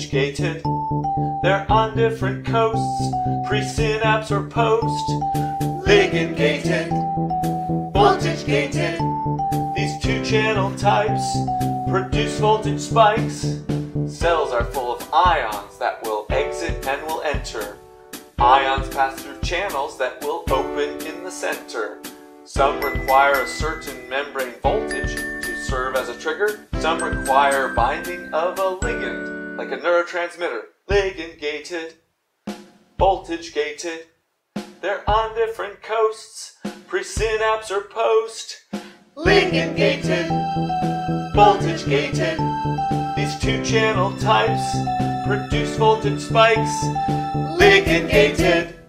voltage gated. They're on different coasts, pre-synapse or post. Ligand gated, voltage gated. These two-channel types produce voltage spikes. Cells are full of ions that will exit and will enter. Ions pass through channels that will open in the center. Some require a certain membrane voltage to serve as a trigger. Some require binding of a ligand, like a neurotransmitter. Ligand gated, voltage gated. They're on different coasts, pre-synapse or post. Ligand gated, voltage gated. These two-channel types produce voltage spikes. Ligand gated.